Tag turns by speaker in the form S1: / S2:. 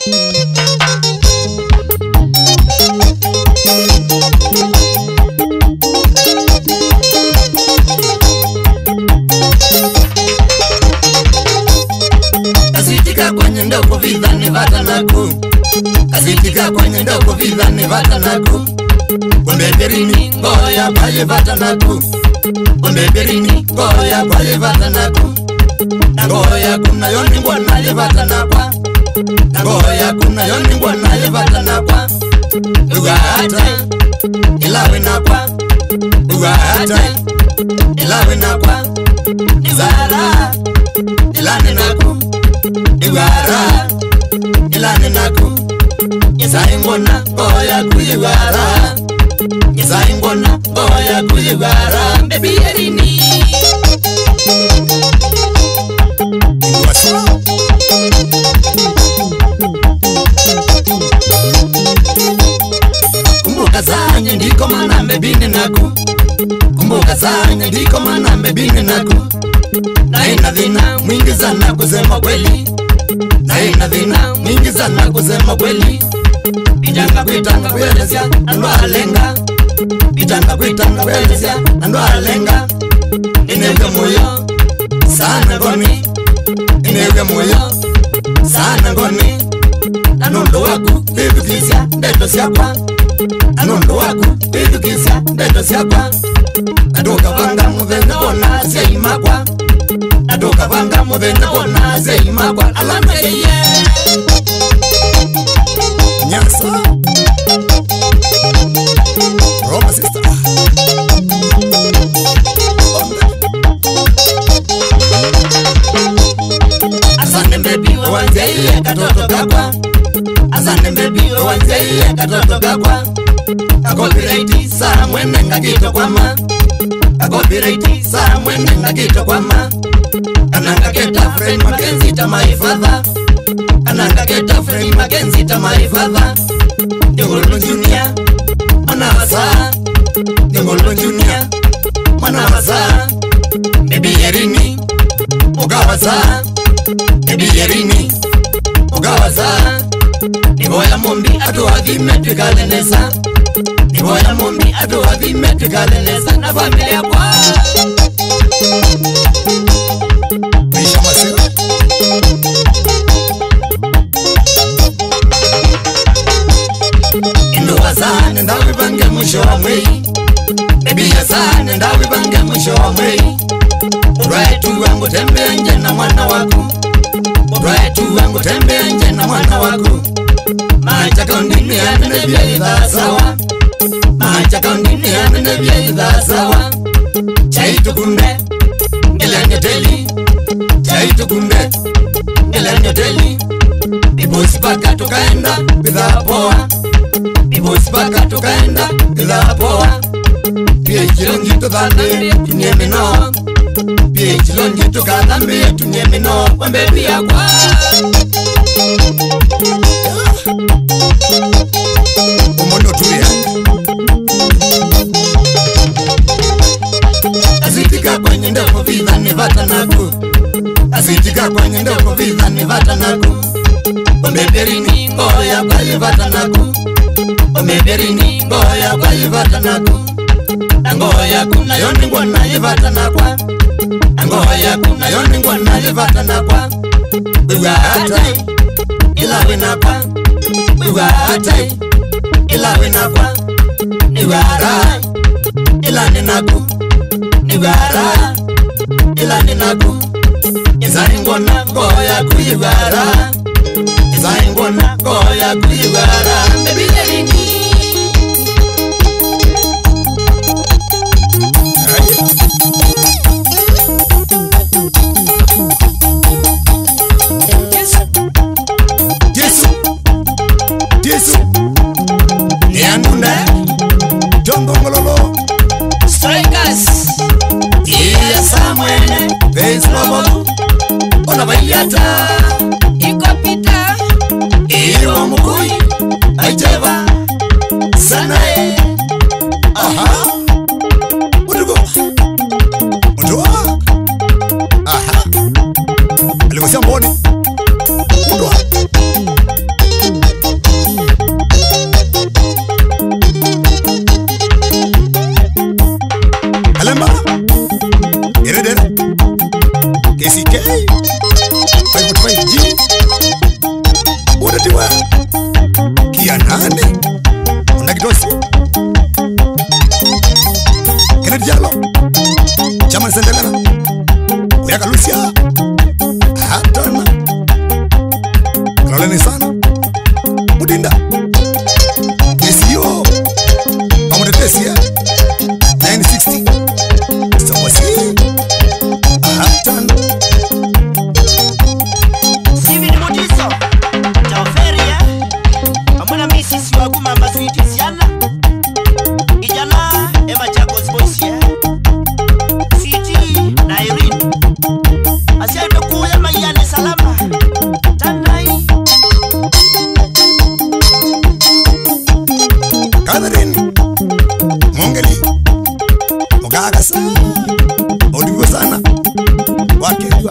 S1: Asitika kwenye ndoko vidhani vatanaku. Asitika kwenye ndoko vidhani vatanaku. Umbeberini ngoya kwaye vatanaku. Umbeberini ngoya kwaye vatanaku. Ngoya kuna yoni mbwana ye vatanakwa. Ngoya kuna yoni mbwana ye vatanakwa. Ugata ilawe nakwa. Ugata ilawe nakwa. Izara ilane naku. Igara ilane naku. Isaingona ngoya kuyigara. Isaingona ngoya kuyigara. Baby yerini kumbuka zanye ndiko mana mbebini naku. Kumbuka zanye ndiko mana mbebini naku. Naina dhina mwingi sana kusema kweli. Naina dhina mwingi sana kusema kweli. Pitanga kuitanga kuelezea ando alenga. Pitanga kuitanga kuelezea ando alenga. Ineweke moyo sana ngoni. Ineweke moyo sana ngoni. Anondo waku bidukisya ndeto syakwa. Anondo waku bidukisya ndeto syakwa. Adoka vanga muvene bona seimakwa. Adoka vanga muvene bona seimakwa. Alama yeye Nyasa Roma sister Asante baby wanzeye katoto kakwa. Asante baby wanzeye katoto kakwa. Copyright saa mwene ngakito kwama. Copyright saa mwene ngakito kwama. Ananga keta friend Mackenzie ta my father. Ananga keta friend Mackenzie ta my father. Ngolo junior manawasa. Ngolo junior manawasa. Baby yerini ugawaza. Baby yerini ugawaza. Niboya mombi atuwadhi metrikalenesa. Niboya mombi atuwadhi metrikalenesa. Na familia kwa Misha Masio Indo wazane ndawi bange mwisho wa mwei. Baby yazane ndawi bange mwisho wa mwei. Uraitu wangu tembea nje na mwana waku. Uraitu wangu tembea nje na mwana waku. Machaka undini amene vya idha sawa. Machaka undini amene vya idha sawa. Chaitu kunde Ngelenye teli. Chaitu kunde Ngelenye teli. Ibosi paka tukaenda bidhaa poa. Ibosi paka tukaenda bidhaa poa. Pia ichilonjito dhande tunyemino. Pia ichilonjito kadhambi tunyemino. Kwambe pia kwa Umono tuya Asitika kwenye ndoko vidhani vatanaku. Asitika kwenye ndoko vidhani vatanaku. Umbeberini ngoya kwaye vatanaku. Umbeberini ngoya kwaye vatanaku. Ngoya kuna yoni ngwana ye vatanakwa. Ngoya kuna yoni ngwana ye vatanakwa. Ugatai ilawe nakwa. Ugatai ilawe nakwa. Niwara ilane naku. Niwara ilane naku. Izaingona ngoya kuyibara. Izaingona ngoya kuyibara. Baby yerini Yesu Niangunde Jongo ngololo Strikers Iya Samuel Base Robo Ona Vayata Iko Pita Iyo Mukui Aijeva Magasa. Odivyo sana wake